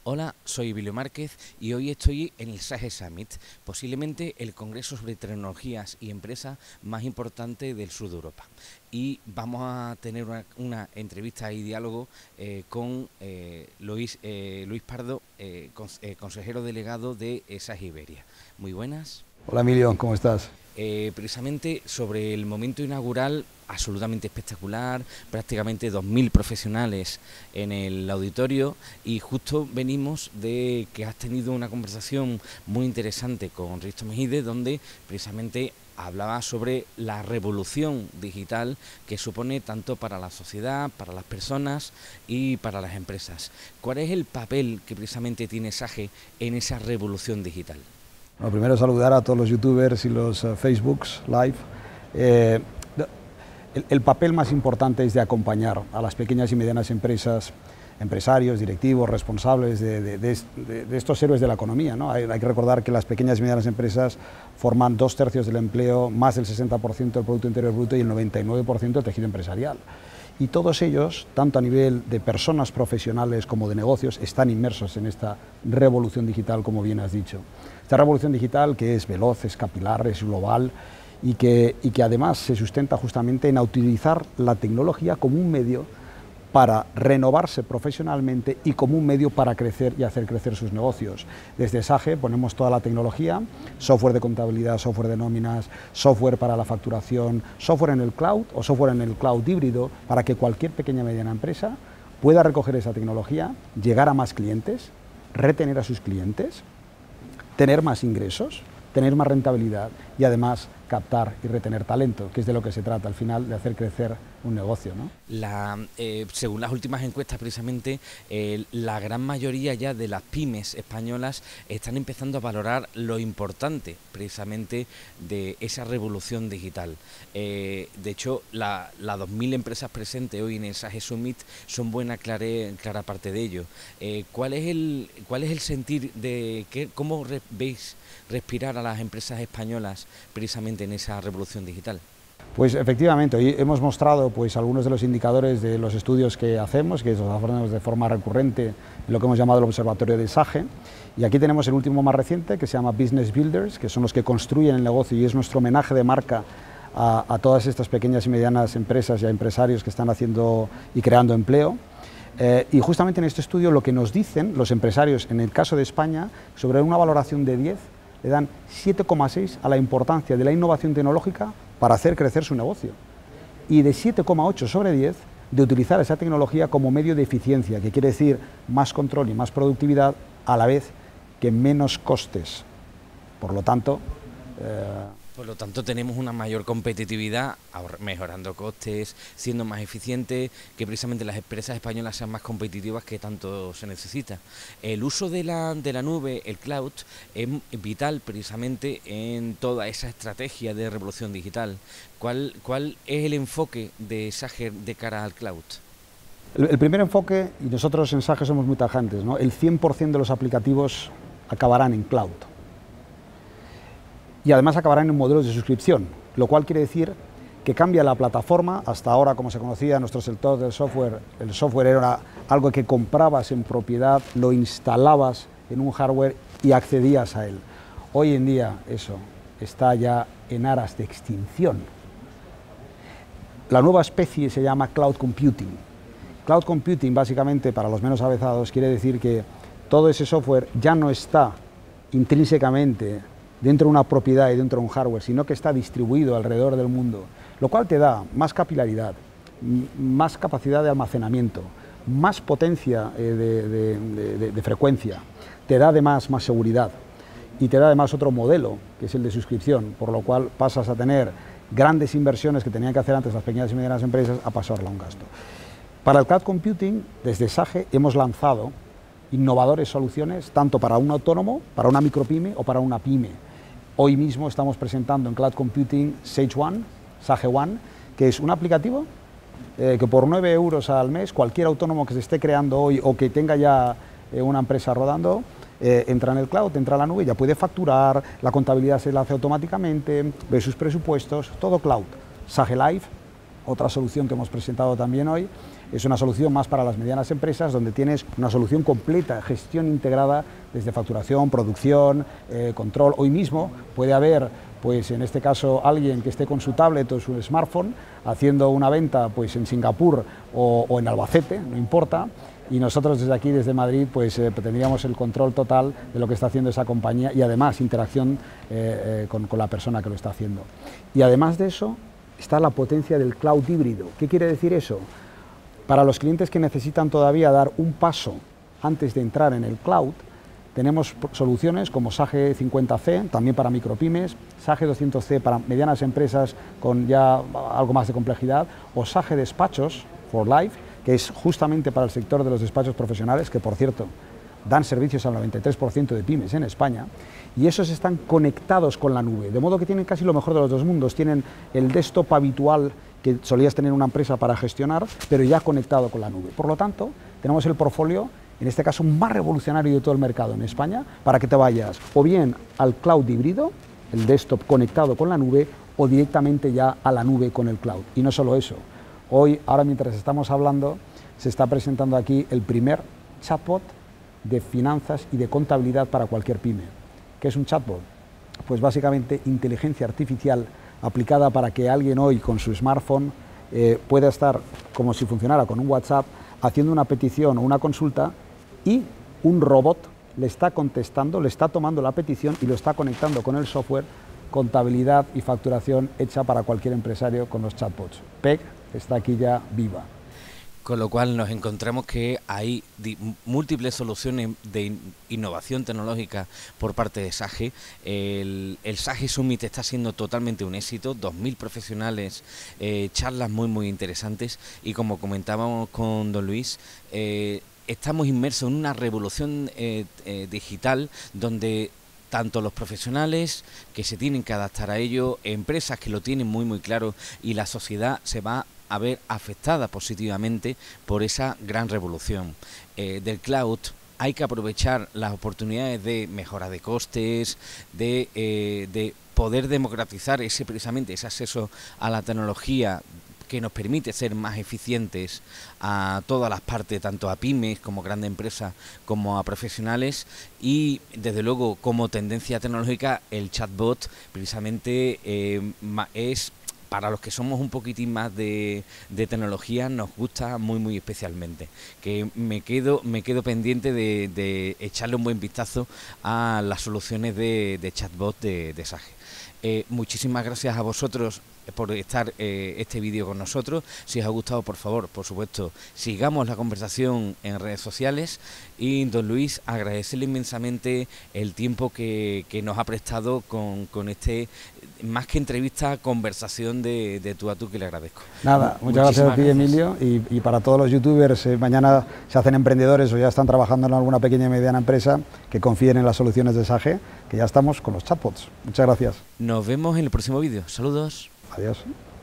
Hola, soy Emilio Márquez y hoy estoy en el SAGE Summit, posiblemente el congreso sobre tecnologías y empresas más importante del sur de Europa. Y vamos a tener una entrevista y diálogo con Luis Pardo, consejero delegado de SAGE Iberia. Muy buenas. Hola Emilio, ¿cómo estás? Precisamente sobre el momento inaugural, absolutamente espectacular, prácticamente 2000 profesionales en el auditorio, y justo venimos de que has tenido una conversación muy interesante con Risto Mejide, donde precisamente hablaba sobre la revolución digital que supone tanto para la sociedad, para las personas y para las empresas. ¿Cuál es el papel que precisamente tiene SAGE en esa revolución digital? Bueno, primero saludar a todos los youtubers y los Facebooks live. El papel más importante es de acompañar a las pequeñas y medianas empresas, empresarios, directivos, responsables de estos héroes de la economía, ¿no? Hay que recordar que las pequeñas y medianas empresas forman 2/3 del empleo, más del 60% del Producto Interior Bruto y el 99% del tejido empresarial. Y todos ellos, tanto a nivel de personas profesionales como de negocios, están inmersos en esta revolución digital, como bien has dicho. Esta revolución digital que es veloz, es capilar, es global y que además se sustenta justamente en utilizar la tecnología como un medio para renovarse profesionalmente y como un medio para crecer y hacer crecer sus negocios. Desde SAGE ponemos toda la tecnología, software de contabilidad, software de nóminas, software para la facturación, software en el cloud o software en el cloud híbrido, para que cualquier pequeña y mediana empresa pueda recoger esa tecnología, llegar a más clientes, retener a sus clientes, tener más ingresos, tener más rentabilidad y además captar y retener talento, que es de lo que se trata al final, de hacer crecer un negocio, ¿no? Según las últimas encuestas, precisamente, la gran mayoría ya de las pymes españolas están empezando a valorar lo importante, precisamente, de esa revolución digital. De hecho, las 2000 empresas presentes hoy en el SAGE Summit son buena clara parte de ello. ¿Cuál es el sentir de cómo veis respirar a las empresas españolas precisamente en esa revolución digital? Pues efectivamente, hoy hemos mostrado pues algunos de los indicadores de los estudios que hacemos, que los hacemos de forma recurrente en lo que hemos llamado el Observatorio de SAGE, y aquí tenemos el último más reciente, que se llama Business Builders, que son los que construyen el negocio y es nuestro homenaje de marca a todas estas pequeñas y medianas empresas y a empresarios que están haciendo y creando empleo. Y justamente en este estudio lo que nos dicen los empresarios, en el caso de España, sobre una valoración de 10, le dan 7,6 a la importancia de la innovación tecnológica para hacer crecer su negocio, y de 7,8 sobre 10 de utilizar esa tecnología como medio de eficiencia, que quiere decir más control y más productividad a la vez que menos costes. Por lo tanto, tenemos una mayor competitividad, mejorando costes, siendo más eficientes, que precisamente las empresas españolas sean más competitivas, que tanto se necesita. El uso de la nube, el cloud, es vital precisamente en toda esa estrategia de revolución digital. ¿Cuál es el enfoque de SAGE de cara al cloud? El primer enfoque, y nosotros en SAGE somos muy tajantes, ¿no? El 100% de los aplicativos acabarán en cloud. Y además acabarán en modelos de suscripción, lo cual quiere decir que cambia la plataforma. Hasta ahora, como se conocía en nuestro sector del software, el software era algo que comprabas en propiedad, lo instalabas en un hardware y accedías a él. Hoy en día eso está ya en aras de extinción. La nueva especie se llama Cloud Computing. Cloud Computing, básicamente, para los menos avezados, quiere decir que todo ese software ya no está intrínsecamente dentro de una propiedad y dentro de un hardware, sino que está distribuido alrededor del mundo, lo cual te da más capilaridad, más capacidad de almacenamiento, más potencia de frecuencia, te da además más seguridad y te da además otro modelo, que es el de suscripción, por lo cual pasas a tener grandes inversiones que tenían que hacer antes las pequeñas y medianas empresas a pasarla a un gasto. Para el Cloud Computing, desde SAGE hemos lanzado innovadores soluciones tanto para un autónomo, para una micropyme o para una pyme. Hoy mismo estamos presentando en Cloud Computing Sage One, SAGE One, que es un aplicativo que por 9 euros al mes, cualquier autónomo que se esté creando hoy o que tenga ya una empresa rodando, entra en el cloud, entra a la nube, ya puede facturar, la contabilidad se la hace automáticamente, ve sus presupuestos, todo cloud. SAGE Live, otra solución que hemos presentado también hoy, es una solución más para las medianas empresas, donde tienes una solución completa, gestión integrada desde facturación, producción, control. Hoy mismo puede haber, pues en este caso, alguien que esté con su tablet o su smartphone haciendo una venta pues en Singapur o en Albacete, no importa, y nosotros desde aquí, desde Madrid, pues tendríamos el control total de lo que está haciendo esa compañía y además interacción con la persona que lo está haciendo. Y además de eso está la potencia del cloud híbrido. ¿Qué quiere decir eso? Para los clientes que necesitan todavía dar un paso antes de entrar en el cloud, tenemos soluciones como Sage 50C, también para micropymes, Sage 200C para medianas empresas con ya algo más de complejidad, o Sage Despachos for Life, que es justamente para el sector de los despachos profesionales, que por cierto dan servicios al 93% de pymes en España, y esos están conectados con la nube, de modo que tienen casi lo mejor de los dos mundos. Tienen el desktop habitual que solías tener una empresa para gestionar, pero ya conectado con la nube. Por lo tanto, tenemos el portfolio, en este caso más revolucionario de todo el mercado en España, para que te vayas o bien al cloud híbrido, el desktop conectado con la nube, o directamente ya a la nube con el cloud. Y no solo eso, hoy, ahora mientras estamos hablando, se está presentando aquí el primer chatbot de finanzas y de contabilidad para cualquier pyme. ¿Qué es un chatbot? Pues básicamente inteligencia artificial aplicada para que alguien hoy con su smartphone pueda estar como si funcionara con un WhatsApp haciendo una petición o una consulta y un robot le está contestando, le está tomando la petición y lo está conectando con el software contabilidad y facturación hecha para cualquier empresario con los chatbots. PEG está aquí ya viva. Con lo cual nos encontramos que hay múltiples soluciones de innovación tecnológica por parte de Sage. El Sage Summit está siendo totalmente un éxito, 2000 profesionales, charlas muy interesantes, y como comentábamos con don Luis, estamos inmersos en una revolución digital donde tanto los profesionales que se tienen que adaptar a ello, empresas que lo tienen muy claro, y la sociedad se va a ver afectada positivamente por esa gran revolución del cloud. Hay que aprovechar las oportunidades de mejora de costes, de poder democratizar precisamente ese acceso a la tecnología que nos permite ser más eficientes a todas las partes, tanto a pymes como grandes empresas como a profesionales. Y desde luego, como tendencia tecnológica, el chatbot precisamente es, para los que somos un poquitín más de tecnología, nos gusta muy especialmente. Que me quedo pendiente de echarle un buen vistazo a las soluciones de chatbot de Sage. Muchísimas gracias a vosotros por estar este vídeo con nosotros. Si os ha gustado, por favor, por supuesto, sigamos la conversación en redes sociales. Y don Luis, agradecerle inmensamente el tiempo que nos ha prestado con este, más que entrevista, conversación de tú a tú, que le agradezco. Nada, muchas gracias a ti, Emilio, y para todos los youtubers, mañana se hacen emprendedores o ya están trabajando en alguna pequeña y mediana empresa, que confíen en las soluciones de Sage, que ya estamos con los chatbots. Muchas gracias. Nos vemos en el próximo vídeo. Saludos. Adiós.